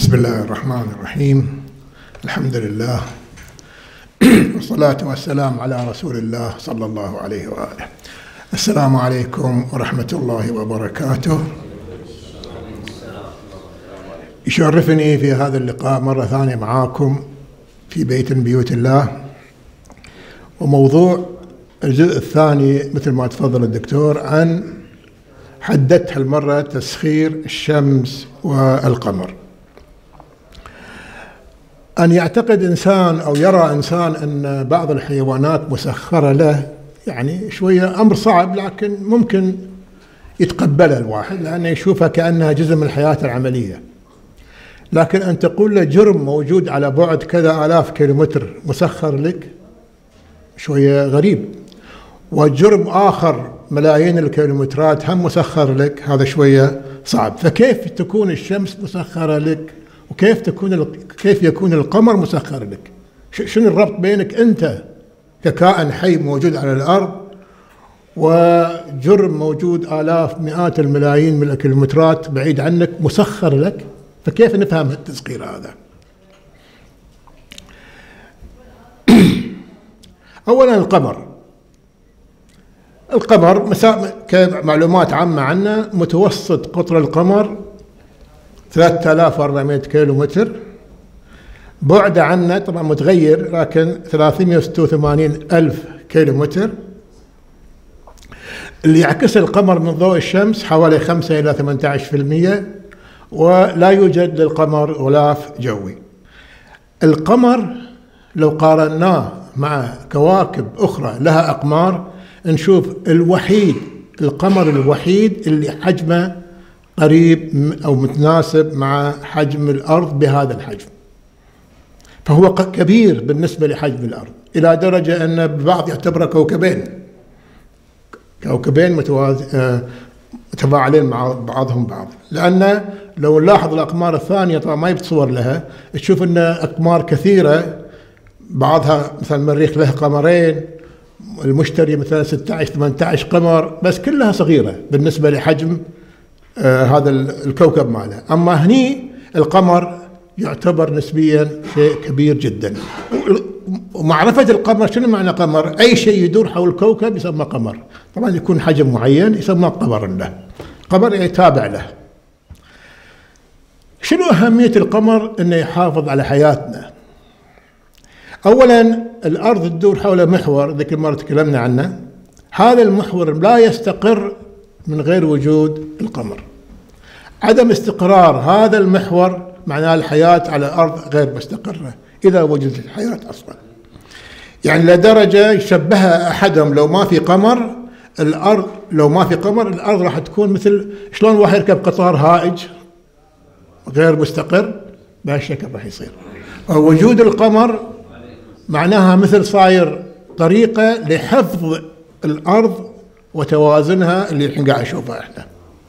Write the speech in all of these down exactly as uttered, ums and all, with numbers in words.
بسم الله الرحمن الرحيم. الحمد لله والصلاة والسلام على رسول الله صلى الله عليه وآله. السلام عليكم ورحمة الله وبركاته. يشرفني في هذا اللقاء مرة ثانية معاكم في بيت من بيوت الله، وموضوع الجزء الثاني مثل ما تفضل الدكتور عن حددت هالمرة تسخير الشمس والقمر. أن يعتقد إنسان أو يرى إنسان أن بعض الحيوانات مسخرة له يعني شوية أمر صعب، لكن ممكن يتقبله الواحد لأنه يشوفها كأنها جزء من الحياة العملية. لكن أن تقول له جرم موجود على بعد كذا آلاف كيلومتر مسخر لك شوية غريب، وجرم آخر ملايين الكيلومترات هم مسخر لك، هذا شوية صعب. فكيف تكون الشمس مسخرة لك؟ وكيف تكون كيف يكون القمر مسخر لك؟ شنو الربط بينك أنت ككائن حي موجود على الأرض وجرم موجود آلاف مئات الملايين من الكيلومترات بعيد عنك مسخر لك؟ فكيف نفهم التسخير هذا؟ أولا القمر القمر كمعلومات عامة عنه، متوسط قطر القمر ثلاثة آلاف وأربعمئة كيلو متر، بعد عنا طبعا متغير لكن ثلاثمئة وستة وثمانين ألف كيلو متر. اللي يعكس القمر من ضوء الشمس حوالي خمسة إلى ثمانية عشر بالمئة، ولا يوجد للقمر غلاف جوي. القمر لو قارناه مع كواكب أخرى لها أقمار نشوف الوحيد القمر الوحيد اللي حجمه قريب أو متناسب مع حجم الأرض بهذا الحجم، فهو كبير بالنسبة لحجم الأرض، إلى درجة أن البعض يعتبره كوكبين كوكبين متفاعلين مع بعضهم بعض. لأن لو نلاحظ الأقمار الثانية طبعا ما يتصور لها، تشوف أن أقمار كثيرة بعضها مثلا المريخ له قمرين، المشتري مثلا ستة عشر ثمانية عشر قمر، بس كلها صغيرة بالنسبة لحجم آه هذا الكوكب ماله. أما هني القمر يعتبر نسبيا شيء كبير جدا. ومعرفة القمر شنو معنى قمر؟ أي شيء يدور حول الكوكب يسمى قمر، طبعا يكون حجم معين يسمى قمر له، قمر يتابع له. شنو أهمية القمر؟ إنه يحافظ على حياتنا. أولا الأرض تدور حول محور ذيك المرة تكلمنا عنه، هذا المحور لا يستقر من غير وجود القمر. عدم استقرار هذا المحور معناه الحياة على الأرض غير مستقرة إذا وجدت الحياة أصلا. يعني لدرجة يشبهها أحدهم لو ما في قمر الأرض لو ما في قمر الأرض راح تكون مثل شلون واحد يركب قطار هائج غير مستقر، بهالشكل راح يصير. ووجود القمر معناها مثل صاير طريقة لحفظ الأرض وتوازنها اللي الحين قاعد نشوفها احنا.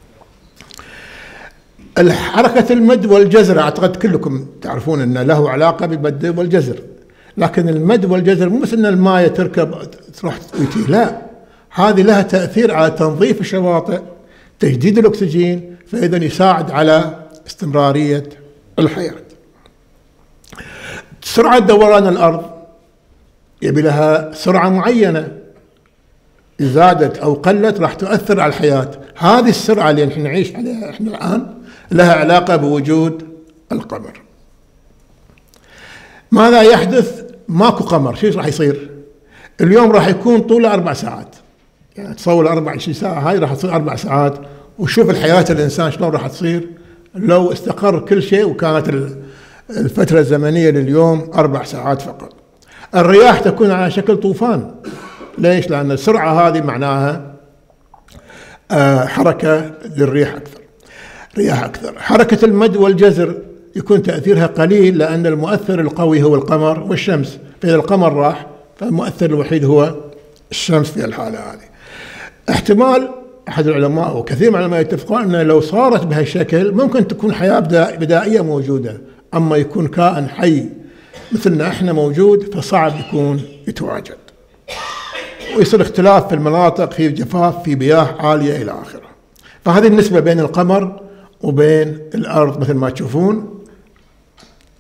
الحركة المد والجزر اعتقد كلكم تعرفون ان له علاقة بالمد والجزر، لكن المد والجزر مو بس ان الماء تركب تروح وتجي، لا، هذه لها تأثير على تنظيف الشواطئ، تجديد الأكسجين، فإذا يساعد على استمرارية الحياة. سرعة دوران الأرض يبي لها سرعة معينة، زادت أو قلت راح تؤثر على الحياة. هذه السرعة اللي نحن نعيش عليها احنا الآن لها علاقة بوجود القمر. ماذا يحدث؟ ماكو قمر، شو راح يصير؟ اليوم راح يكون طوله أربع ساعات، يعني تصور أربع وعشرين ساعة هاي راح تصير أربع ساعات، وشوف الحياة الإنسان شلون راح تصير لو استقر كل شيء وكانت الفترة الزمنية لليوم أربع ساعات فقط. الرياح تكون على شكل طوفان. ليش؟ لأن السرعة هذه معناها حركة للريح أكثر، رياح أكثر. حركة المد والجزر يكون تأثيرها قليل لأن المؤثر القوي هو القمر والشمس، فإذا القمر راح فالمؤثر الوحيد هو الشمس في الحالة هذه. احتمال أحد العلماء وكثير من العلماء يتفقون أن لو صارت بهالشكل ممكن تكون حياة بدائية موجودة، أما يكون كائن حي مثلنا احنا موجود فصعب يكون يتواجد، ويصير اختلاف في المناطق، في جفاف، في مياه عالية إلى آخره. فهذه النسبة بين القمر وبين الأرض مثل ما تشوفون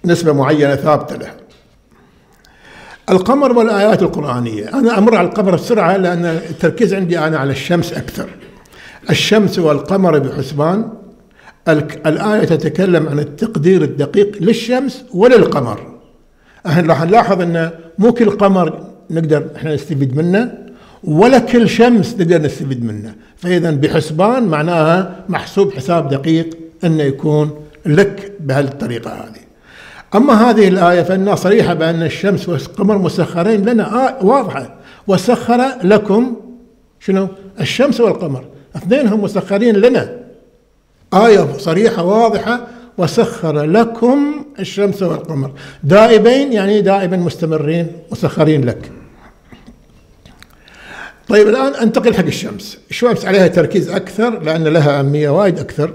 نسبة معينة ثابتة له. القمر والآيات القرآنية، أنا أمر على القمر بسرعة لأن التركيز عندي أنا على الشمس أكثر. الشمس والقمر بحسبان. الآية تتكلم عن التقدير الدقيق للشمس وللقمر. احنا راح نلاحظ أن مو كل قمر نقدر احنا نستفيد منه ولا كل شمس نقدر نستفيد منه، فإذا بحسبان معناها محسوب حساب دقيق أنه يكون لك بهالطريقة هذه. أما هذه الآية فإنها صريحة بأن الشمس والقمر مسخرين لنا، آه واضحة، وسخر لكم شنو؟ الشمس والقمر، اثنينهم مسخرين لنا، آية صريحة واضحة، وسخر لكم الشمس والقمر دائبين، يعني دائما مستمرين مسخرين لك. طيب الآن انتقل حق الشمس. الشمس عليها تركيز أكثر لأن لها أهمية وايد أكثر.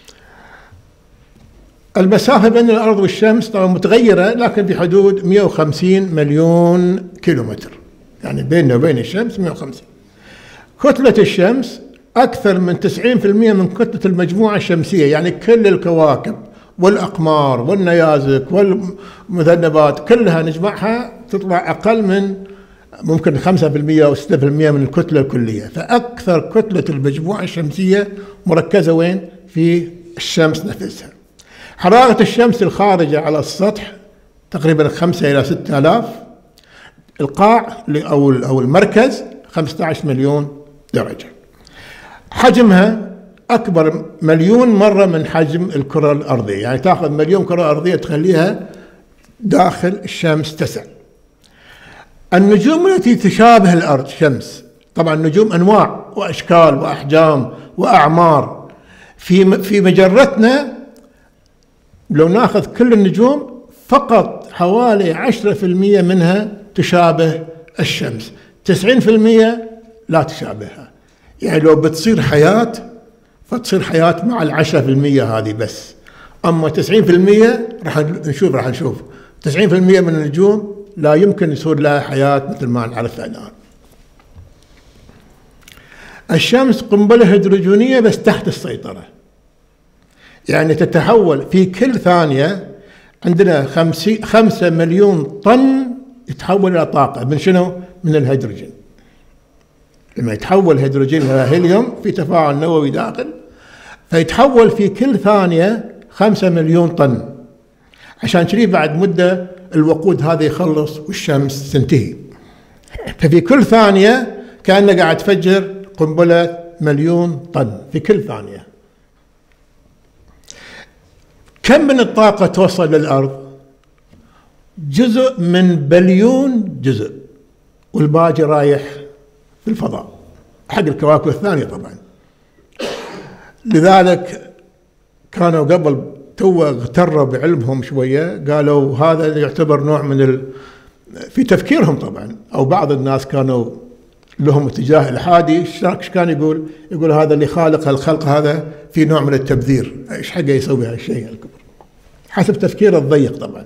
المسافة بين الأرض والشمس طبعا متغيرة، لكن بحدود مئة وخمسين مليون كيلومتر، يعني بيننا وبين الشمس مئة وخمسين. كتلة الشمس أكثر من تسعين بالمئة من كتلة المجموعة الشمسية، يعني كل الكواكب والأقمار والنيازك والمذنبات كلها نجمعها تطلع أقل من ممكن خمسة بالمئة أو ستة بالمئة من الكتلة الكلية. فأكثر كتلة المجموعة الشمسية مركزة وين؟ في الشمس نفسها. حرارة الشمس الخارجة على السطح تقريبا خمسة إلى ستة آلاف. القاع أو أو المركز خمسة عشر مليون درجة. حجمها أكبر مليون مرة من حجم الكرة الأرضية، يعني تأخذ مليون كرة أرضية تخليها داخل الشمس تسع. النجوم التي تشابه الأرض شمس، طبعا النجوم أنواع وأشكال وأحجام وأعمار. في في مجرتنا لو ناخذ كل النجوم فقط حوالي عشرة بالمئة منها تشابه الشمس، تسعين بالمئة لا تشابهها. يعني لو بتصير حياة فتصير حياة مع العشرة بالمئة هذه بس. أما تسعين بالمئة راح نشوف راح نشوف تسعين بالمئة من النجوم لا يمكن يصير لها حياة مثل ما نعرفها الآن. الشمس قنبلة هيدروجينية بس تحت السيطرة، يعني تتحول في كل ثانية. عندنا خمسة مليون طن يتحول إلى طاقة من شنو؟ من الهيدروجين. لما يتحول الهيدروجين إلى هيليوم في تفاعل نووي داخل، فيتحول في كل ثانية خمسة مليون طن. عشان كذي بعد مدة الوقود هذا يخلص والشمس تنتهي. ففي كل ثانية كأنه قاعد تفجر قنبلة مليون طن في كل ثانية. كم من الطاقة توصل للأرض؟ جزء من بليون جزء، والباقي رايح في الفضاء حق الكواكب الثانية طبعا. لذلك كانوا قبل تو اغتروا بعلمهم شوية، قالوا هذا يعتبر نوع من ال... في تفكيرهم طبعا، أو بعض الناس كانوا لهم اتجاه الحادي. ايش كان يقول؟ يقول هذا اللي خالق الخلق هذا في نوع من التبذير، ايش حقه يسوي هالشيء الكبر، حسب تفكيره الضيق طبعا.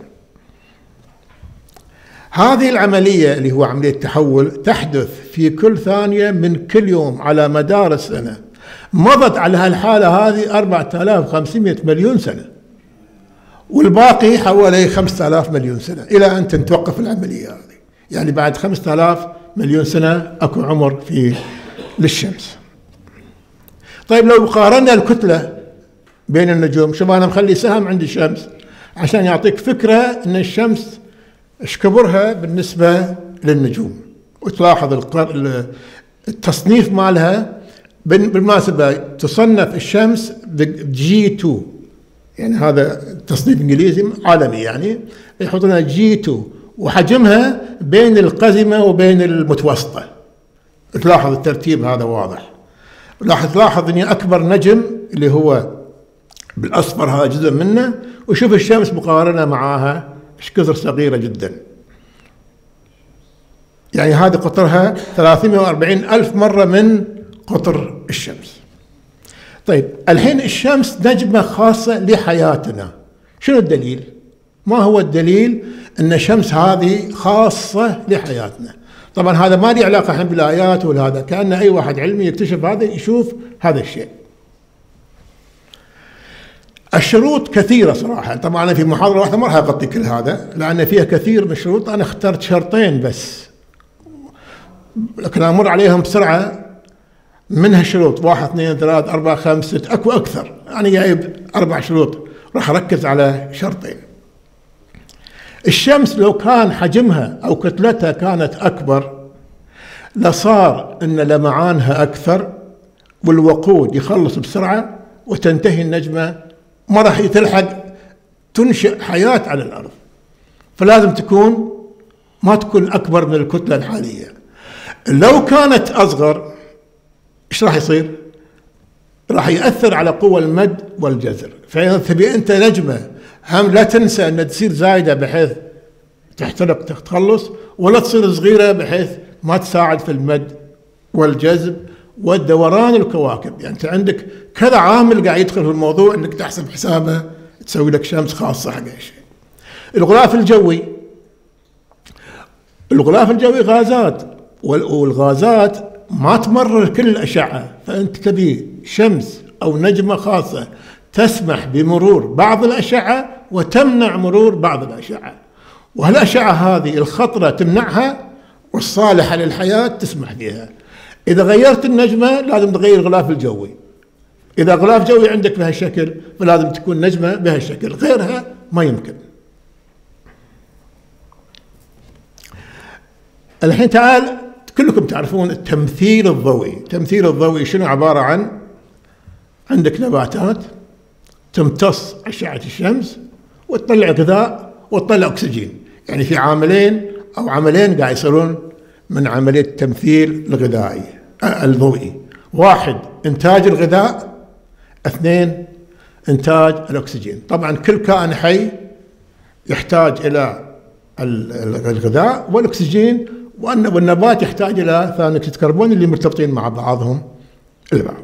هذه العملية اللي هو عملية تحول تحدث في كل ثانية من كل يوم على مدار السنة. مضت على هالحالة هذه أربعة آلاف وخمسمئة مليون سنة، والباقي حوالي خمسة آلاف مليون سنة إلى أن تتوقف العملية هذه. يعني بعد خمسة آلاف مليون سنة أكو عمر في للشمس. طيب لو قارنا الكتلة بين النجوم، شوف أنا مخلي سهم عند الشمس عشان يعطيك فكرة أن الشمس ايش كبرها بالنسبة للنجوم، وتلاحظ التصنيف مالها. بالمناسبة تصنف الشمس جي اثنين، يعني هذا تصنيف انجليزي عالمي، يعني يحطونها جي اثنين، وحجمها بين القزمة وبين المتوسطة. تلاحظ الترتيب هذا واضح. راح تلاحظ اني اكبر نجم اللي هو بالاصفر هذا جزء منه، وشوف الشمس مقارنة معاها ايش كثر صغيرة جدا. يعني هذه قطرها ثلاثمئة وأربعين ألف مرة من قطر الشمس. طيب الحين الشمس نجمة خاصة لحياتنا. شنو الدليل؟ ما هو الدليل أن الشمس هذه خاصة لحياتنا؟ طبعا هذا ما له علاقة الحين بالآيات ولا هذا، كأن أي واحد علمي يكتشف هذا يشوف هذا الشيء. الشروط كثيرة صراحة، طبعا أنا في محاضرة واحدة ما راح أغطي كل هذا لأن فيها كثير من الشروط، أنا اخترت شرطين بس لكن أمر عليهم بسرعة. منها الشروط واحد اثنين ثلاث أربعة خمس ست أكو أكثر، أنا جايب أربع شروط راح أركز على شرطين. الشمس لو كان حجمها أو كتلتها كانت أكبر لصار إن لمعانها أكثر والوقود يخلص بسرعة وتنتهي النجمة، ما راح تلحق تنشئ حياة على الأرض، فلازم تكون ما تكون أكبر من الكتلة الحالية. لو كانت أصغر إيش راح يصير؟ راح يأثر على قوى المد والجزر، فإذا تبي أنت نجمة هم لا تنسى أن تصير زايدة بحيث تحترق تخلص، ولا تصير صغيرة بحيث ما تساعد في المد والجذب والدوران الكواكب. يعني أنت عندك كذا عامل قاعد يدخل في الموضوع أنك تحسب حسابه تسوي لك شمس خاصة حق شيء. الغلاف الجوي، الغلاف الجوي غازات، والغازات ما تمرر كل الأشعة، فأنت تبي شمس أو نجمة خاصة تسمح بمرور بعض الأشعة وتمنع مرور بعض الأشعة، وهالأشعة هذه الخطرة تمنعها والصالحة للحياة تسمح بها. إذا غيرت النجمة لازم تغير الغلاف الجوي، إذا غلاف جوي عندك بهالشكل فلازم تكون نجمة بهالشكل، غيرها ما يمكن. الحين تعال كلكم تعرفون التمثيل الضوئي. التمثيل الضوئي شنو عبارة عن؟ عندك نباتات تمتص أشعة الشمس وتطلع غذاء وتطلع أكسجين، يعني في عاملين أو عملين قاعد يصيرون من عملية التمثيل الغذائي الضوئي. واحد إنتاج الغذاء، اثنين إنتاج الأكسجين. طبعا كل كائن حي يحتاج إلى الغذاء والأكسجين، والنبات يحتاج إلى ثاني أكسيد الكربون اللي مرتبطين مع بعضهم البعض.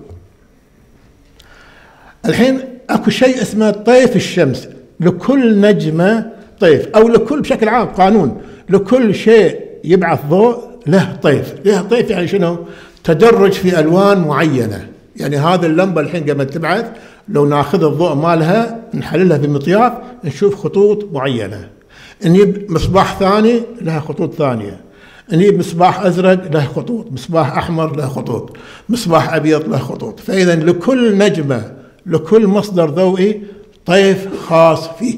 الحين اكو شيء اسمه طيف الشمس، لكل نجمة طيف، أو لكل بشكل عام قانون لكل شيء يبعث ضوء له طيف. له طيف يعني شنو؟ تدرج في ألوان معينة. يعني هذه اللمبة الحين قبل تبعث لو ناخذ الضوء مالها نحللها في مطياف نشوف خطوط معينة، نجيب مصباح ثاني لها خطوط ثانية، نجيب مصباح أزرق له خطوط، مصباح أحمر له خطوط، مصباح أبيض له خطوط. فإذا لكل نجمة لكل مصدر ضوئي طيف خاص فيه.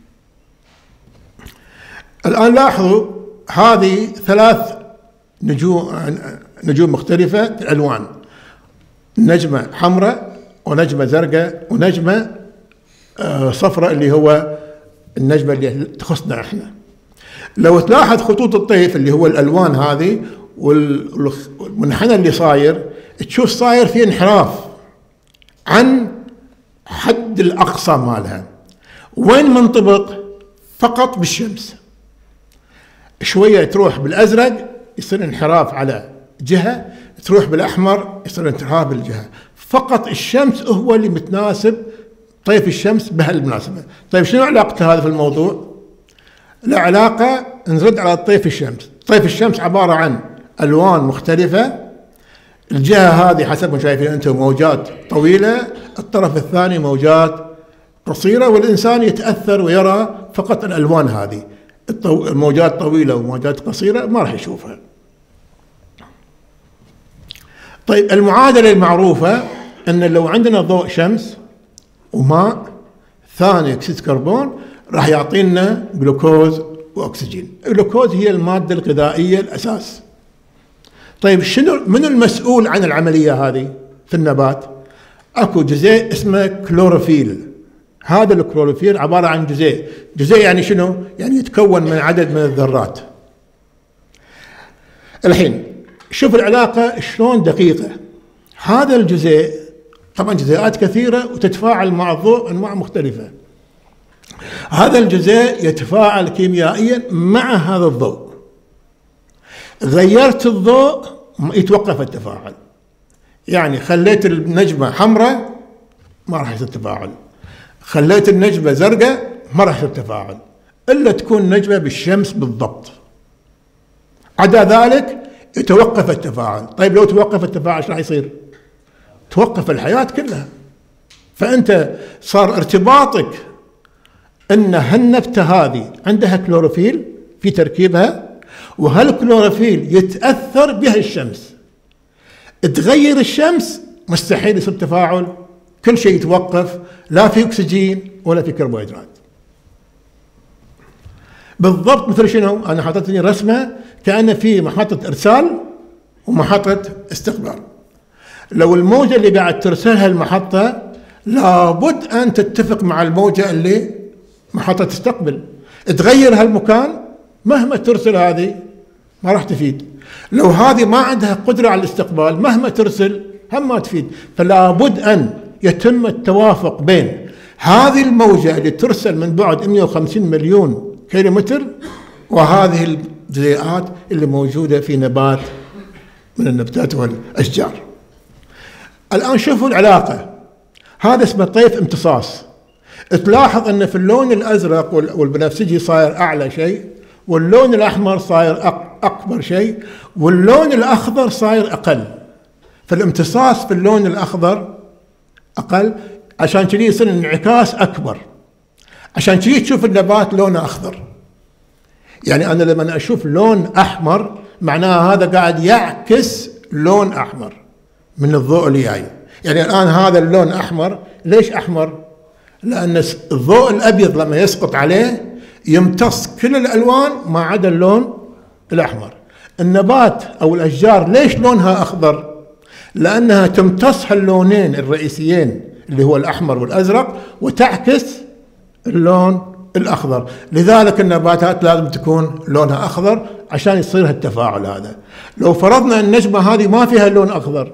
الآن لاحظوا هذه ثلاث نجوم نجوم مختلفة في الألوان، نجمة حمراء ونجمة زرقاء ونجمة صفراء اللي هو النجمة اللي تخصنا احنا. لو تلاحظ خطوط الطيف اللي هو الألوان هذه والمنحنى اللي صاير، تشوف صاير في انحراف عن حد الأقصى مالها. وين منطبق؟ فقط بالشمس. شوية تروح بالأزرق يصير انحراف على جهة، تروح بالأحمر يصير انحراف بالجهة. فقط الشمس هو اللي متناسب طيف الشمس بهالمناسبة. طيب شنو علاقة هذا في الموضوع؟ لا علاقة. نرد على طيف الشمس. طيف الشمس عبارة عن ألوان مختلفة، الجهة هذه حسب ما شايفين أنتم موجات طويلة، الطرف الثاني موجات قصيرة، والإنسان يتأثر ويرى فقط الألوان هذه. الموجات طويلة وموجات قصيرة ما راح يشوفها. طيب المعادلة المعروفة أن لو عندنا ضوء شمس وماء ثاني أكسيد كربون راح يعطينا جلوكوز وأكسجين. الجلوكوز هي المادة الغذائية الأساس. طيب شنو من المسؤول عن العملية هذه في النبات؟ اكو جزيء اسمه كلوروفيل. هذا الكلوروفيل عبارة عن جزيء، جزيء يعني شنو؟ يعني يتكون من عدد من الذرات. الحين شوف العلاقة شلون دقيقة. هذا الجزيء طبعا جزيئات كثيرة وتتفاعل مع الضوء أنواع مختلفة. هذا الجزيء يتفاعل كيميائيا مع هذا الضوء. غيرت الضوء يتوقف التفاعل. يعني خليت النجمة حمراء ما راح يصير تفاعل، خليت النجمة زرقاء ما راح يصير تفاعل، إلا تكون نجمة بالشمس بالضبط. عدا ذلك يتوقف التفاعل. طيب لو توقف التفاعل ايش راح يصير؟ توقف الحياة كلها. فأنت صار ارتباطك أن هالنبتة هذه عندها كلوروفيل في تركيبها، وهالكلوروفيل يتأثر بها الشمس. تغير الشمس مستحيل يصير تفاعل، كل شيء يتوقف، لا في أكسجين ولا في كربوهيدرات. بالضبط مثل شنو؟ أنا حطيتني رسمة كأن في محطة إرسال ومحطة استقبال. لو الموجة اللي قاعد ترسلها المحطة لابد أن تتفق مع الموجة اللي محطة تستقبل، تغير هالمكان مهما ترسل هذه ما راح تفيد. لو هذه ما عندها قدرة على الاستقبال مهما ترسل هم ما تفيد. فلا بد أن يتم التوافق بين هذه الموجة اللي ترسل من بعد مئة وخمسين مليون كيلومتر وهذه الجزيئات اللي موجودة في نبات من النباتات والأشجار. الآن شوفوا العلاقة، هذا اسمه طيف امتصاص. تلاحظ أن في اللون الأزرق والبنفسجي صاير أعلى شيء، واللون الأحمر صاير أكبر شيء، واللون الأخضر صاير أقل. فالامتصاص في اللون الأخضر أقل، عشان كذي يصير انعكاس أكبر، عشان كذي تشوف النبات لونه أخضر. يعني أنا لما أشوف لون أحمر معناها هذا قاعد يعكس لون أحمر من الضوء اللي جاي. يعني الآن هذا اللون أحمر، ليش أحمر؟ لأن الضوء الأبيض لما يسقط عليه يمتص كل الألوان ما عدا اللون الأحمر. النبات أو الأشجار ليش لونها أخضر؟ لأنها تمتص هاللونين الرئيسيين اللي هو الأحمر والأزرق وتعكس اللون الأخضر. لذلك النباتات لازم تكون لونها أخضر عشان يصير هالتفاعل هذا. لو فرضنا أن النجمة هذه ما فيها لون أخضر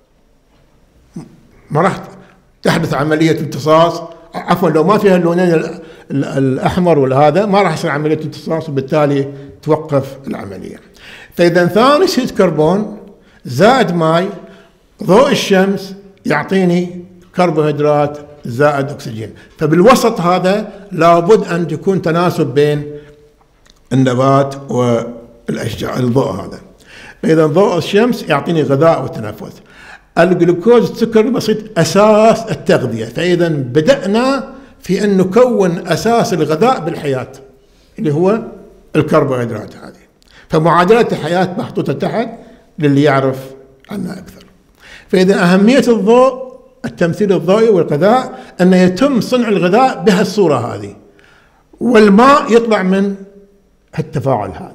ما راح تحدث عملية امتصاص، عفوا لو ما فيها اللونين الأحمر والهذا ما راح يصير عملية امتصاص، وبالتالي توقف العملية. فإذا ثاني أكسيد كربون زائد ماي ضوء الشمس يعطيني كربوهيدرات زائد أكسجين. فبالوسط هذا لابد أن يكون تناسب بين النبات والأشجار الضوء هذا. فإذا ضوء الشمس يعطيني غذاء وتنفس. الجلوكوز السكر البسيط أساس التغذية. فإذا بدأنا في أن نكون أساس الغذاء بالحياة اللي هو الكربوهيدرات هذه. فمعادلة الحياة محطوطة تحت للي يعرف عنها أكثر. فإذا أهمية الضوء التمثيل الضوئي والغذاء أن يتم صنع الغذاء بهالصورة هذه، والماء يطلع من التفاعل هذا.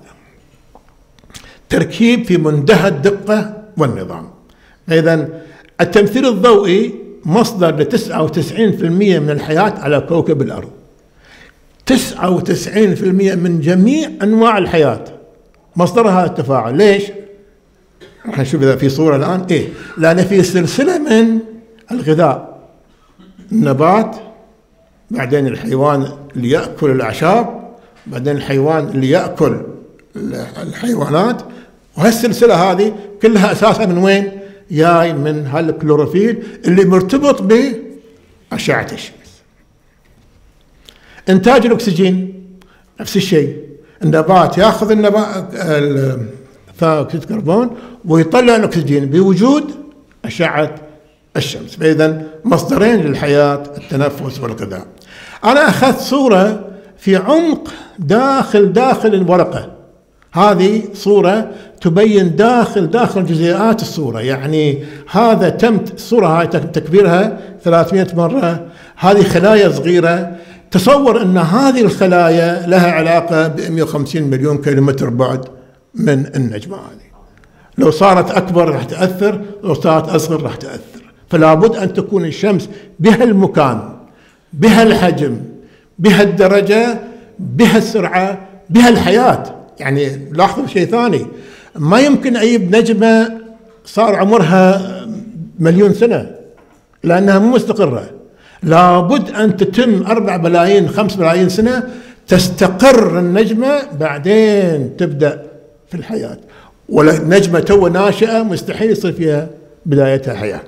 تركيب في منتهى الدقة والنظام. إذن التمثيل الضوئي مصدر ل تسعة وتسعين بالمئة من الحياة على كوكب الأرض. تسعة وتسعين بالمئة من جميع أنواع الحياة مصدرها التفاعل. ليش؟ راح نشوف إذا في صورة الآن. إيه؟ لأن في سلسلة من الغذاء، النبات، بعدين الحيوان اللي يأكل الأعشاب، بعدين الحيوان اللي يأكل الحيوانات، وهالسلسلة هذه كلها أساسها من وين؟ جاي من هالكلوروفيل اللي مرتبط بأشعة الشمس. إنتاج الأكسجين نفس الشيء، النبات يأخذ النبات ثاني أكسيد الكربون ويطلع الأكسجين بوجود أشعة الشمس. فإذا مصدرين للحياة التنفس والغذاء. أنا أخذت صورة في عمق داخل داخل الورقة، هذه صورة تبين داخل داخل جزيئات الصورة. يعني هذا تم الصورة هاي تكبيرها ثلاثمئة مرة. هذه خلايا صغيرة، تصور أن هذه الخلايا لها علاقة ب مئة وخمسين مليون كيلومتر بعد من النجمة هذه. لو صارت أكبر راح تأثر، لو صارت أصغر راح تأثر. فلا بد أن تكون الشمس بهالمكان، بهالحجم، بهالدرجة، بهالسرعة، بهالحياة. يعني لاحظوا شيء ثاني، ما يمكن أجيب نجمة صار عمرها مليون سنة لأنها مو مستقرة. لابد أن تتم أربع بلايين خمس بلايين سنة تستقر النجمة، بعدين تبدأ في الحياة. ولا نجمة تو ناشئة مستحيل يصير فيها بدايتها حياة.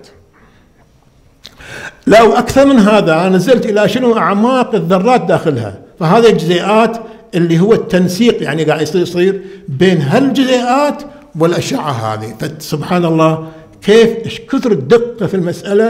لو أكثر من هذا نزلت إلى شنو أعماق الذرات داخلها، فهذه الجزيئات اللي هو التنسيق يعني قاعد يصير يصير بين هالجزيئات والأشعة هذه. فسبحان الله كيف إيش كثر الدقة في المسألة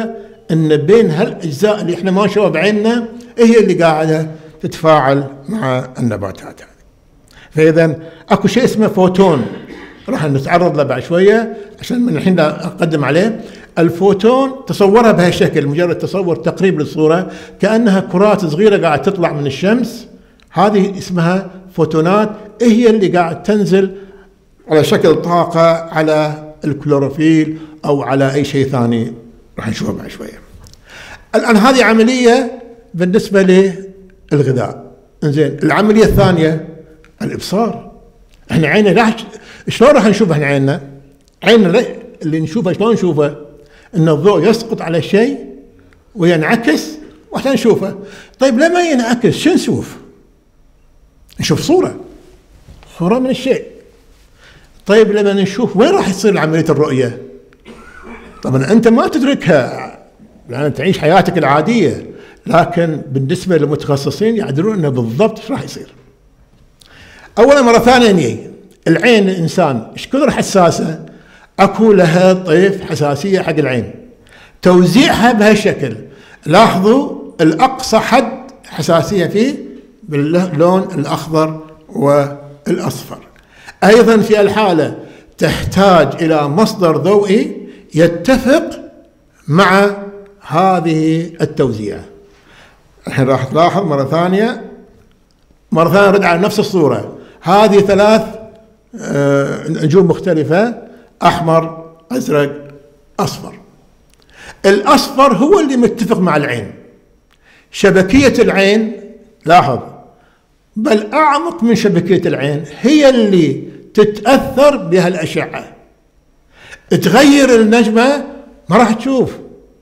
ان بين هالاجزاء اللي احنا ما نشوفها بعيننا هي اللي قاعده تتفاعل مع النباتات هذه. فاذا اكو شيء اسمه فوتون راح نتعرض له بعد شويه عشان من الحين اقدم عليه. الفوتون تصورها بهالشكل، مجرد تصور تقريب للصوره كانها كرات صغيره قاعده تطلع من الشمس، هذه اسمها فوتونات، هي اللي قاعد تنزل على شكل طاقه على الكلوروفيل او على اي شيء ثاني راح نشوفه بعد شويه. الان هذه عمليه بالنسبه للغذاء. انزين العمليه الثانيه الابصار. احنا عيننا راح شلون راح نشوف؟ احنا عيننا عيننا اللي نشوفه شلون نشوفه؟ ان الضوء يسقط على شيء وينعكس واحنا نشوفه. طيب لما ينعكس شو نشوف؟ نشوف صوره صوره من الشيء. طيب لما نشوف وين راح يصير عمليه الرؤيه؟ طبعا انت ما تدركها لان تعيش حياتك العاديه، لكن بالنسبه للمتخصصين يعدلون انه بالضبط ايش راح يصير. اولا مره ثانيه العين الانسان ايش كثر حساسه، اكو لها طيف حساسيه حق العين، توزيعها بهالشكل. لاحظوا الاقصى حد حساسيه فيه باللون الاخضر والاصفر. ايضا في الحاله تحتاج الى مصدر ضوئي يتفق مع هذه التوزيع. الحين راح تلاحظ مره ثانيه مره ثانيه رد على نفس الصوره. هذه ثلاث آه نجوم مختلفه، احمر ازرق اصفر. الاصفر هو اللي متفق مع العين، شبكيه العين لاحظ بل اعمق من شبكيه العين هي اللي تتاثر بهالاشعه. تغير النجمه ما راح تشوف،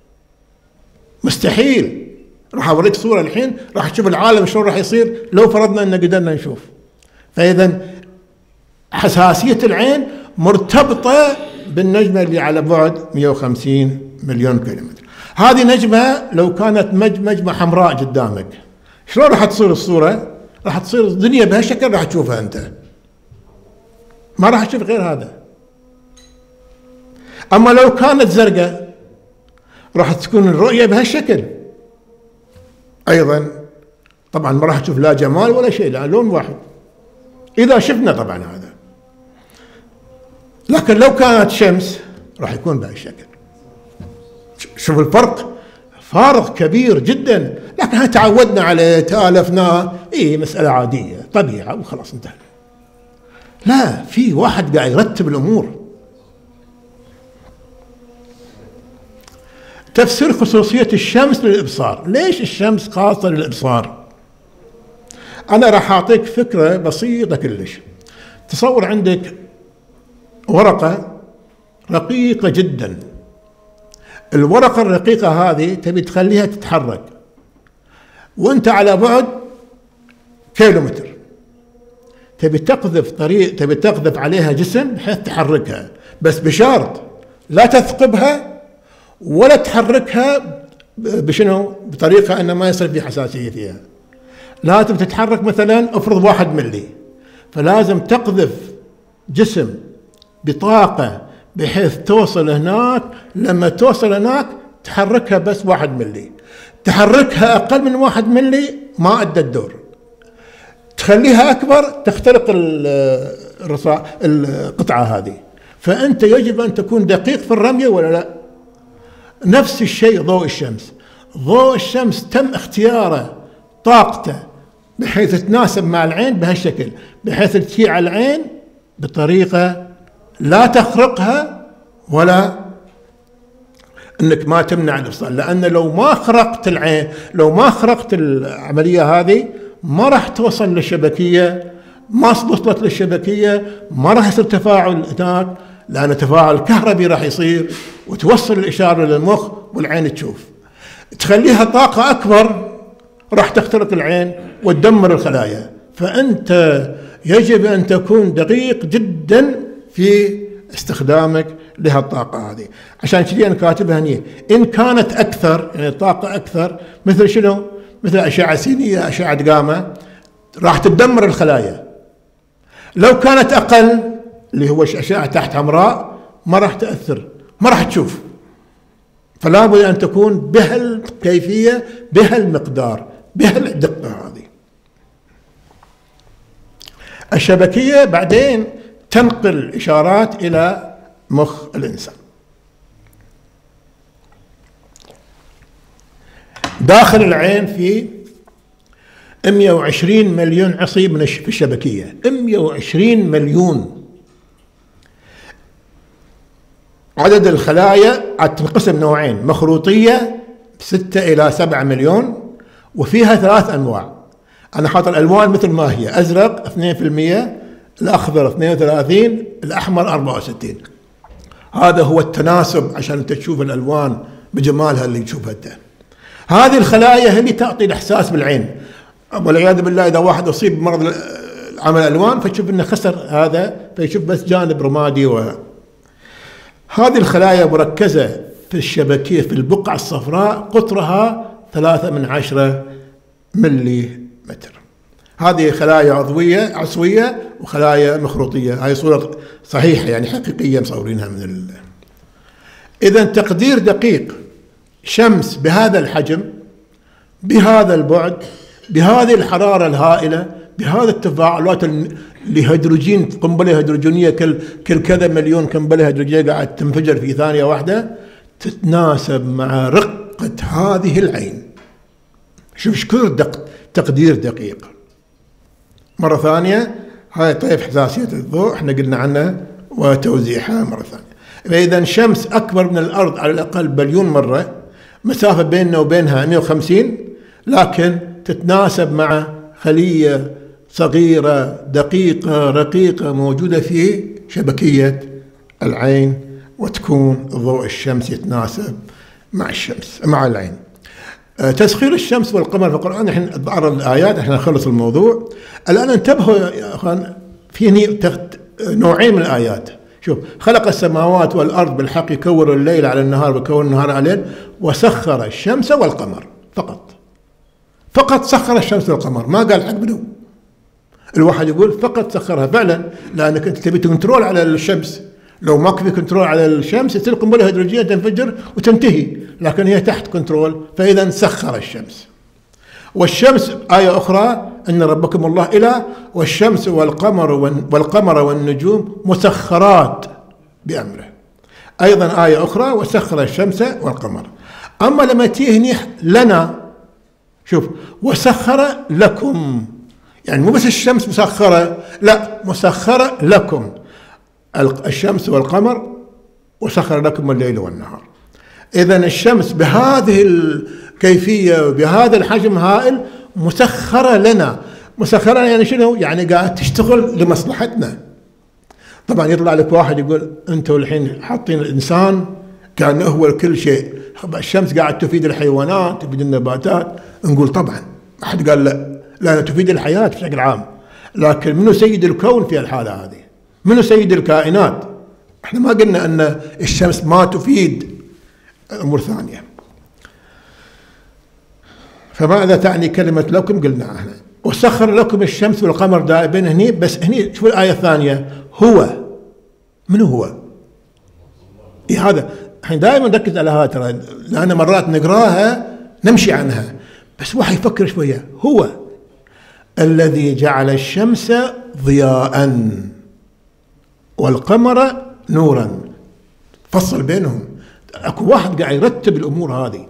مستحيل. راح اوريك صوره الحين راح تشوف العالم شلون راح يصير لو فرضنا ان قدرنا نشوف. فاذا حساسيه العين مرتبطه بالنجمه اللي على بعد مئة وخمسين مليون كيلومتر. هذه نجمه لو كانت نجمه حمراء قدامك شلون راح تصير الصوره؟ راح تصير الدنيا بهالشكل راح تشوفها انت، ما راح تشوف غير هذا. اما لو كانت زرقاء راح تكون الرؤيه بهالشكل ايضا. طبعا ما راح تشوف لا جمال ولا شيء، لا لون واحد اذا شفنا طبعا هذا. لكن لو كانت شمس راح يكون بهالشكل. شوف الفرق، فارق كبير جدا، لكن احنا تعودنا عليه تالفناه، اي مساله عاديه طبيعه وخلاص انتهى. لا، في واحد قاعد يرتب الامور. تفسير خصوصيه الشمس للابصار. ليش الشمس خاصه للابصار؟ انا راح اعطيك فكره بسيطه كلش. تصور عندك ورقه رقيقه جدا، الورقه الرقيقه هذه تبي تخليها تتحرك وانت على بعد كيلومتر، تبي تقذف طريق تبي تقذف عليها جسم بحيث تحركها، بس بشرط لا تثقبها ولا تحركها بشنو؟ بطريقه ان ما يصير في حساسيه فيها. لازم تتحرك مثلا افرض واحد ملي، فلازم تقذف جسم بطاقه بحيث توصل هناك، لما توصل هناك تحركها بس واحد ملي. تحركها اقل من واحد ملي ما ادى الدور. تخليها اكبر تخترق القطعه هذه. فانت يجب ان تكون دقيق في الرميه ولا لا؟ نفس الشيء ضوء الشمس. ضوء الشمس تم اختياره طاقته بحيث تتناسب مع العين بهالشكل، بحيث تجي على العين بطريقه لا تخرقها ولا انك ما تمنع الابصار. لان لو ما خرقت العين، لو ما خرقت العمليه هذه ما راح توصل للشبكيه، ما وصلت للشبكيه ما راح يصير تفاعل هناك، لان تفاعل كهربي راح يصير وتوصل الاشاره للمخ والعين تشوف. تخليها طاقه اكبر راح تخترق العين وتدمر الخلايا. فانت يجب ان تكون دقيق جدا في استخدامك لهالطاقه هذه. عشان كذي انا كاتبها هني، ان كانت اكثر يعني طاقه اكثر مثل شنو؟ مثل اشعه سينيه، اشعه جاما، راح تدمر الخلايا. لو كانت اقل اللي هو اشعه تحت حمراء ما راح تاثر، ما راح تشوف، فلا بد أن تكون بهالكيفية بهالمقدار بهالدقة هذه. الشبكية بعدين تنقل إشارات إلى مخ الإنسان. داخل العين في مئة وعشرين مليون عصي من في الشبكية، مئة وعشرين مليون. عدد الخلايا تنقسم نوعين، مخروطية ستة إلى سبعة مليون، وفيها ثلاث أنواع. أنا حاط الألوان مثل ما هي، أزرق اثنين بالمئة، الأخضر اثنين وثلاثين، الأحمر أربعة وستين. هذا هو التناسب عشان أنت تشوف الألوان بجمالها اللي تشوفها أنت. هذه الخلايا هي اللي تعطي الإحساس بالعين، والعياذ بالله إذا واحد أصيب بمرض عمل ألوان فتشوف إنه خسر هذا فيشوف بس جانب رمادي. و هذه الخلايا مركزة في الشبكية في البقعة الصفراء، قطرها ثلاثة من عشرة ملي متر. هذه خلايا عضوية عصوية وخلايا مخروطية. هاي صورة صحيحة يعني حقيقية مصورينها من ال... إذا تقدير دقيق شمس بهذا الحجم بهذا البعد بهذه الحرارة الهائلة بهذه التفاعلات الهيدروجين، قنبلة هيدروجينية كل كل كذا مليون قنبلة هيدروجينية قاعد تنفجر في ثانية واحدة، تتناسب مع رقة هذه العين. شوف ايش كثر دق تقدير دقيق. مرة ثانية هاي طيف حساسية الضوء احنا قلنا عنها وتوزيعها مرة ثانية. إذا الشمس أكبر من الأرض على الأقل بليون مرة، مسافة بيننا وبينها مئة وخمسين، لكن تتناسب مع خلية صغيرة دقيقة رقيقة موجودة في شبكية العين، وتكون ضوء الشمس يتناسب مع الشمس مع العين. تسخير الشمس والقمر في القرآن، احنا بعض الآيات احنا نخلص الموضوع الآن. انتبهوا يا أخوان، في نوعين من الآيات. شوف، خلق السماوات والأرض بالحق يكور الليل على النهار ويكور النهار على الليل، وسخر الشمس والقمر. فقط فقط سخر الشمس والقمر، ما قال حق بدو. الواحد يقول فقط سخرها فعلا، لأنك أنت تبي كنترول على الشمس. لو ما في كنترول على الشمس تصير قنبلة هيدروجينية تنفجر وتنتهي، لكن هي تحت كنترول، فإذا سخر الشمس. والشمس آية أخرى إن ربكم الله إله، والشمس والقمر والقمر والنجوم مسخرات بأمره. أيضا آية أخرى وسخر الشمس والقمر. أما لما تيجي لنا، شوف، وسخر لكم، يعني مو بس الشمس مسخرة، لا، مسخرة لكم الشمس والقمر، وسخر لكم الليل والنهار. إذن الشمس بهذه الكيفية وبهذا الحجم هائل مسخرة لنا. مسخرة يعني شنو؟ يعني قاعد تشتغل لمصلحتنا. طبعا يطلع لك واحد يقول أنتوا الحين حاطين الإنسان كأنه هو كل شيء، الشمس قاعد تفيد الحيوانات تفيد النباتات. نقول طبعا، ما حد قال لا، لا تفيد الحياة بشكل عام، لكن منو سيد الكون في الحالة هذه؟ منو سيد الكائنات؟ احنا ما قلنا أن الشمس ما تفيد أمور ثانية. فماذا تعني كلمة لكم؟ قلنا احنا وسخر لكم الشمس والقمر دائبين هني، بس هني شوف الآية الثانية، هو. منو هو؟ إيه هذا؟ احنا دائما نركز على هذا ترى، لأن مرات نقراها نمشي عنها، بس واحد يفكر شوية. هو الذي جعل الشمس ضياء والقمر نورا. فصل بينهم، اكو واحد قاعد يرتب الامور هذه.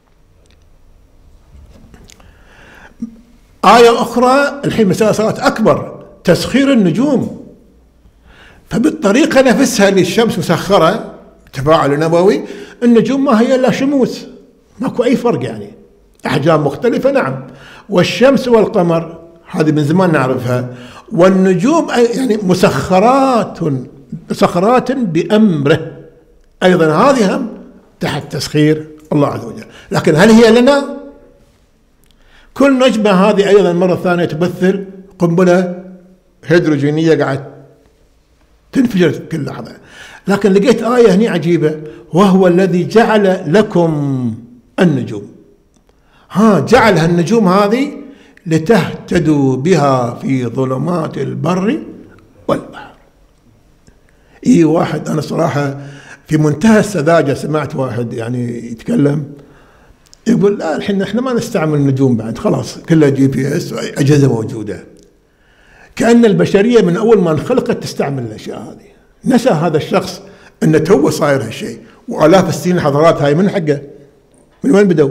آية أخرى الحين مسألة صارت أكبر، تسخير النجوم. فبالطريقة نفسها اللي الشمس مسخرة تفاعل نووي، النجوم ما هي إلا شموس، ماكو أي فرق، يعني أحجام مختلفة. نعم، والشمس والقمر هذه من زمان نعرفها، والنجوم يعني مسخرات مسخرات بأمره، أيضا هذه هم تحت تسخير الله عز وجل. لكن هل هي لنا؟ كل نجمة هذه أيضا مرة ثانية تمثل قنبلة هيدروجينية قاعد تنفجر كل لحظة. لكن لقيت آية هنا عجيبة، وهو الذي جعل لكم النجوم. ها، جعل هالنجوم هذه لتهتدوا بها في ظلمات البر والبحر. اي واحد، انا صراحة في منتهى السذاجة سمعت واحد يعني يتكلم يقول لا الحين احنا ما نستعمل النجوم بعد، خلاص كلها جي بي اس أجهزة موجودة. كأن البشرية من أول ما انخلقت تستعمل الأشياء هذه. نسى هذا الشخص أنه تو صاير هالشيء، وآلاف السنين الحضارات هاي من حقه، من وين بدوا؟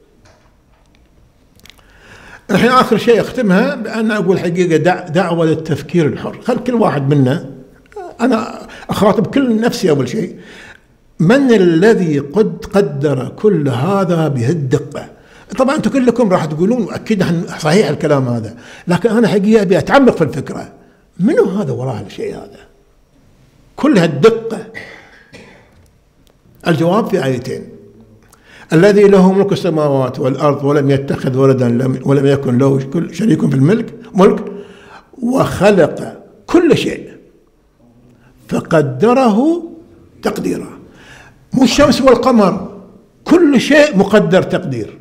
الحين آخر شيء أختمها بأن أقول حقيقة دع دعوة للتفكير الحر. خل كل واحد منا، أنا أخاطب كل نفسي أول شيء، من الذي قد قدر كل هذا بهالدقة؟ طبعا أنتم كلكم راح تقولون أكيد صحيح الكلام هذا، لكن أنا حقيقة أبي أتعمق في الفكرة. منو هذا وراء الشيء هذا؟ كل هالدقة. الجواب في آيتين: الذي له ملك السماوات والأرض ولم يتخذ ولدا ولم يكن له شريك في الملك ملك وخلق كل شيء فقدره تقديرا. مو الشمس والقمر، كل شيء مقدر تقدير.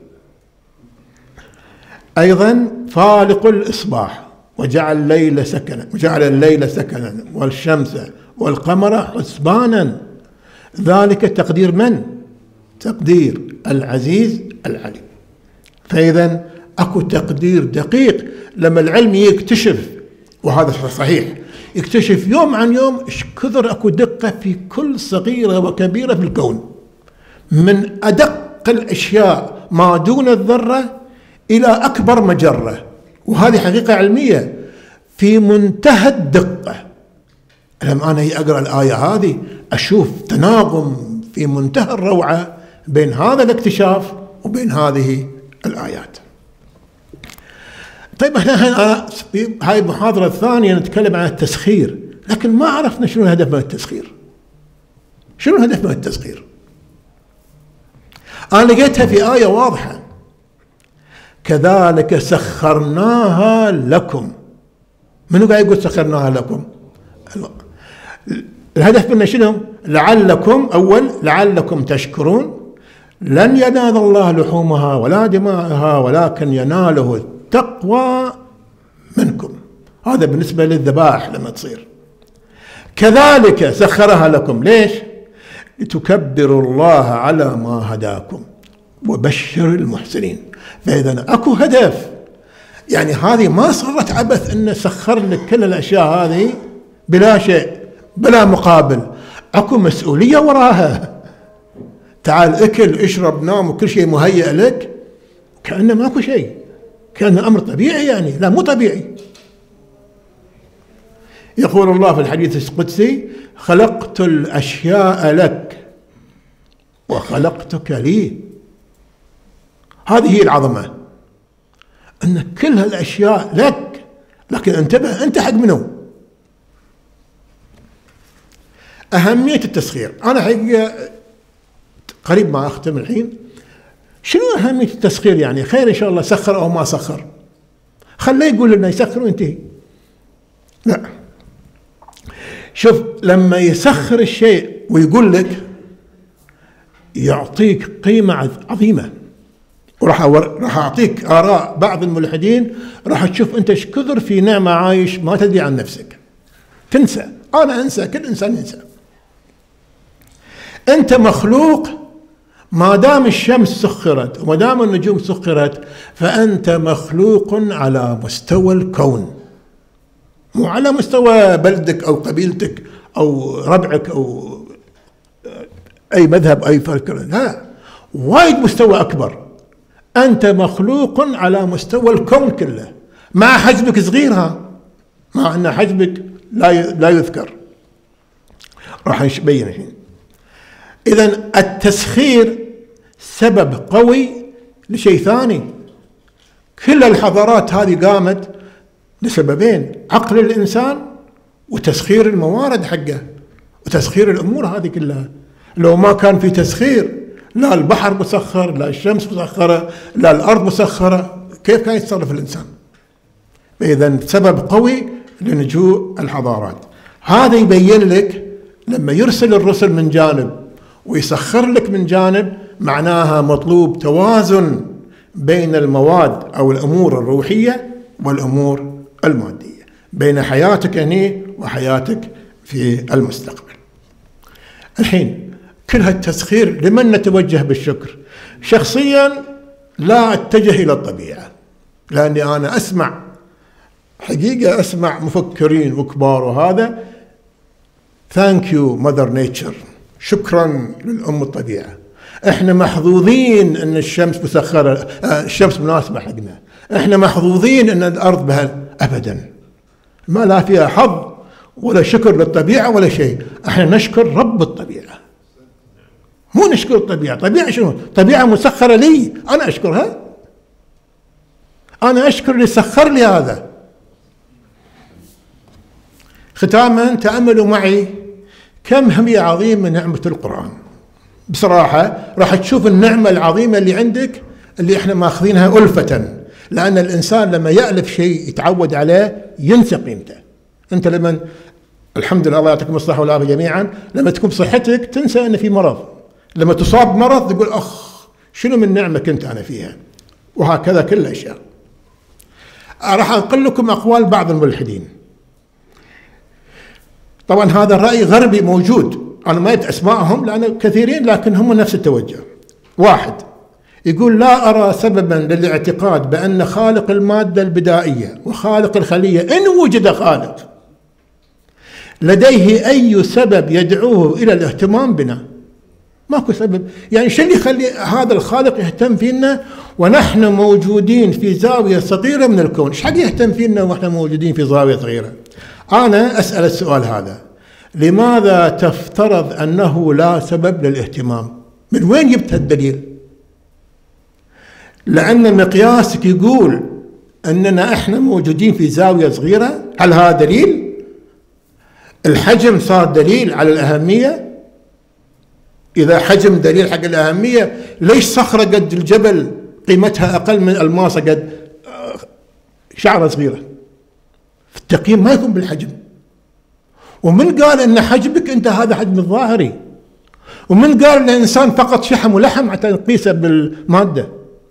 أيضا فالق الإصباح وجعل الليل سكنا وجعل الليل سكنا والشمس والقمر حسبانا، ذلك تقدير من؟ تقدير العزيز العليم. فإذا أكو تقدير دقيق. لما العلم يكتشف، وهذا صحيح، يكتشف يوم عن يوم إيش كثر أكو دقة في كل صغيرة وكبيرة في الكون، من أدق الأشياء ما دون الذرة إلى أكبر مجرة. وهذه حقيقة علمية في منتهى الدقة. لما أنا أقرأ الآية هذه أشوف تناغم في منتهى الروعة بين هذا الاكتشاف وبين هذه الآيات. طيب احنا في هاي المحاضرة الثانية نتكلم عن التسخير، لكن ما عرفنا شنو الهدف من التسخير. شنو الهدف من التسخير؟ أنا لقيتها في آية واضحة: كذلك سخرناها لكم. منو قاعد يقول سخرناها لكم؟ الهدف منه شنو؟ لعلكم، أول لعلكم تشكرون. لن ينال الله لحومها ولا دماءها ولكن يناله التقوى منكم. هذا بالنسبة للذبائح لما تصير. كذلك سخرها لكم، ليش؟ لتكبروا الله على ما هداكم وبشر المحسنين. فإذا أكو هدف. يعني هذه ما صارت عبث إنه سخر لك كل الأشياء هذه بلا شيء بلا مقابل. أكو مسؤولية وراها. تعال اكل اشرب نام وكل شيء مهيئ لك كأنه ماكو شيء، كأنه أمر طبيعي. يعني لا، مو طبيعي. يقول الله في الحديث القدسي: خلقت الأشياء لك وخلقتك لي. هذه هي العظمة، أن كل هالأشياء لك، لكن انتبه، أنت حق منو؟ أهمية التسخير. أنا حقيقة قريب ما أختم الحين. شنو أهمية التسخير؟ يعني خير إن شاء الله سخر أو ما سخر، خليه يقول لنا يسخر وينتهي. لا، شوف، لما يسخر الشيء ويقول لك يعطيك قيمة عظيمة. وراح راح أعطيك آراء بعض الملحدين، راح تشوف أنت ايش كثر في نعمة عايش ما تدري عن نفسك، تنسى. أنا أنسى، كل إنسان ينسى. أنت مخلوق، ما دام الشمس سخرت وما دام النجوم سخرت فأنت مخلوق على مستوى الكون، مو على مستوى بلدك أو قبيلتك أو ربعك أو أي مذهب أي فكر. لا، وايد مستوى أكبر. أنت مخلوق على مستوى الكون كله، مع حجمك صغيرها، مع أن حجمك لا لا يذكر. راح نبين الحين. إذن التسخير سبب قوي لشيء ثاني. كل الحضارات هذه قامت لسببين: عقل الإنسان وتسخير الموارد حقه وتسخير الأمور هذه كلها. لو ما كان في تسخير، لا البحر مسخر، لا الشمس مسخرة، لا الأرض مسخرة، كيف كان يتصرف الإنسان؟ إذن سبب قوي لنجوء الحضارات. هذا يبين لك لما يرسل الرسل من جانب ويسخر لك من جانب، معناها مطلوب توازن بين المواد أو الأمور الروحية والأمور المادية، بين حياتك هنا وحياتك في المستقبل. الحين كل هالتسخير لمن نتوجه بالشكر؟ شخصيا لا أتجه إلى الطبيعة، لأني أنا أسمع حقيقة أسمع مفكرين وكبار وهذا ثانك يو ماذر نيتشر، شكرا للأم الطبيعة، احنا محظوظين ان الشمس مسخرة، الشمس مناسبة حقنا، احنا محظوظين ان الأرض بها. أبدا، ما لا فيها حظ ولا شكر للطبيعة ولا شيء، احنا نشكر رب الطبيعة، مو نشكر الطبيعة. طبيعة شنو؟ طبيعة مسخرة لي، أنا أشكرها، أنا أشكر اللي سخر لي هذا. ختاما تأملوا معي كم هي عظيمة نعمة القرآن. بصراحة راح تشوف النعمة العظيمة اللي عندك اللي احنا ماخذينها ألفة، لأن الإنسان لما يألف شيء يتعود عليه ينسى قيمته. أنت لما الحمد لله الله يعطيكم الصحة والعافية جميعا، لما تكون بصحتك تنسى أن في مرض، لما تصاب مرض تقول أخ شنو من نعمة كنت أنا فيها، وهكذا كل الأشياء. راح أنقل لكم أقوال بعض الملحدين. طبعا هذا الرأي غربي موجود، أنا ما أدري أسمائهم لأن كثيرين لكن هم نفس التوجه. واحد يقول لا أرى سببا للاعتقاد بأن خالق المادة البدائية وخالق الخلية إن وجد خالق لديه أي سبب يدعوه إلى الاهتمام بنا. ماكو سبب، يعني شو اللي يخلي هذا الخالق يهتم فينا ونحن موجودين في زاوية صغيرة من الكون؟ ايش حق يهتم فينا ونحن موجودين في زاوية صغيرة؟ أنا أسأل السؤال هذا، لماذا تفترض أنه لا سبب للاهتمام؟ من وين جبت الدليل؟ لأن مقياسك يقول أننا إحنا موجودين في زاوية صغيرة، هل هذا دليل؟ الحجم صار دليل على الأهمية؟ إذا حجم دليل حق الأهمية، ليش صخرة قد الجبل قيمتها أقل من الماسة قد شعرة صغيرة؟ في التقييم ما يكون بالحجم. ومن قال أن حجمك أنت هذا حجم الظاهري؟ ومن قال أن الإنسان فقط شحم ولحم حتى نقيسه بالمادة؟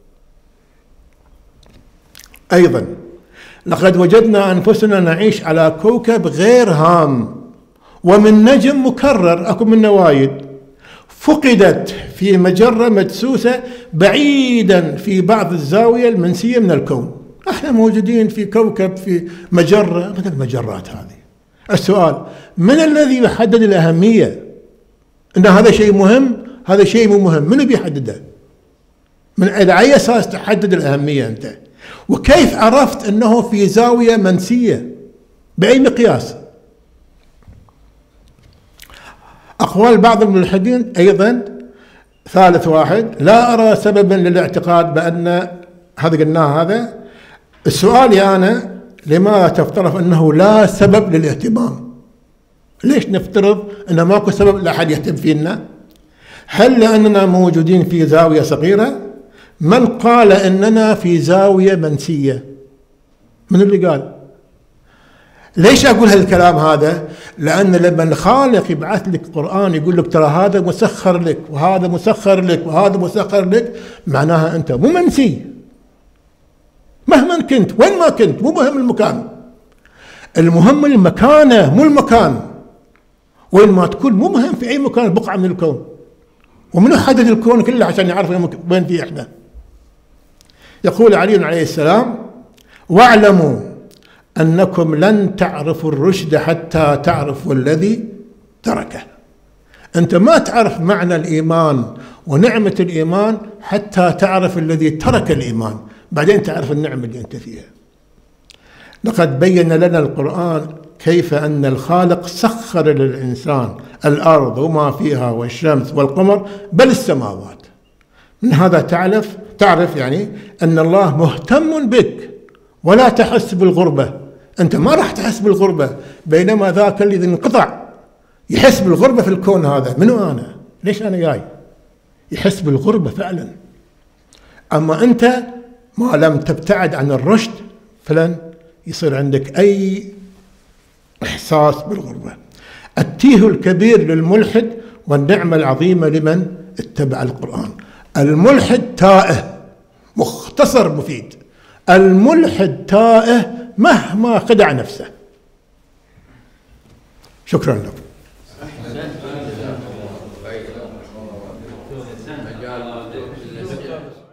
أيضا لقد وجدنا أنفسنا نعيش على كوكب غير هام ومن نجم مكرر، أكو منه وايد، فقدت في مجرة مدسوسة بعيدا في بعض الزاوية المنسية من الكون. احنا موجودين في كوكب في مجرة مثل المجرات هذه. السؤال، من الذي يحدد الأهمية؟ ان هذا شيء مهم، هذا شيء مو مهم، من بيحدده؟ من على أي أساس تحدد الأهمية أنت؟ وكيف عرفت أنه في زاوية منسية؟ بأي مقياس؟ أقوال بعض الملحدين أيضا. ثالث واحد، لا أرى سببا للاعتقاد بأن هذا قلناه. هذا السؤال يا أنا، لماذا تفترض أنه لا سبب للاهتمام؟ ليش نفترض أنه ماكو سبب لأحد يهتم فينا؟ هل لأننا موجودين في زاوية صغيرة؟ من قال أننا في زاوية منسية؟ من اللي قال؟ ليش أقول هالكلام هذا؟ لأن لما الخالق يبعث لك قرآن يقول لك ترى هذا مسخر لك وهذا مسخر لك وهذا مسخر لك، معناها أنت مو منسي مهما كنت، وين ما كنت، مو مهم المكان، المهم المكانة مو المكان. وين ما تكون مو مهم، في أي مكان بقعة من الكون. ومن حدد الكون كله عشان يعرف وين فيه إحنا؟ يقول علي عليه السلام: واعلموا أنكم لن تعرفوا الرشد حتى تعرفوا الذي تركه. أنت ما تعرف معنى الإيمان ونعمة الإيمان حتى تعرف الذي ترك الإيمان، بعدين تعرف النعمة اللي أنت فيها. لقد بين لنا القرآن كيف أن الخالق سخر للإنسان الأرض وما فيها والشمس والقمر بل السماوات. من هذا تعرف تعرف يعني أن الله مهتم بك ولا تحس بالغربة. أنت ما راح تحس بالغربة، بينما ذاك الذي انقطع يحس بالغربة في الكون هذا. منو أنا؟ ليش أنا جاي؟ يحس بالغربة فعلا. أما أنت ما لم تبتعد عن الرشد فلن يصير عندك أي إحساس بالغربة. التيه الكبير للملحد والنعمة العظيمة لمن اتبع القرآن. الملحد تائه، مختصر مفيد. الملحد تائه مهما خدع نفسه. شكرا لكم. مجال مفتوح للأسئلة.